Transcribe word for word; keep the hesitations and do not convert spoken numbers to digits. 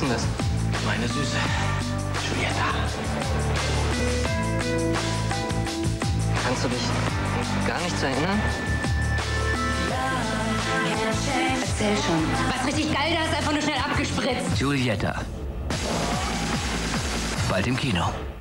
denn das? Meine Süße. Giulietta. Kannst du dich an gar nichts erinnern? Erzähl schon. Was richtig geil, da ist einfach nur schnell abgespritzt. Giulietta. Bald im Kino.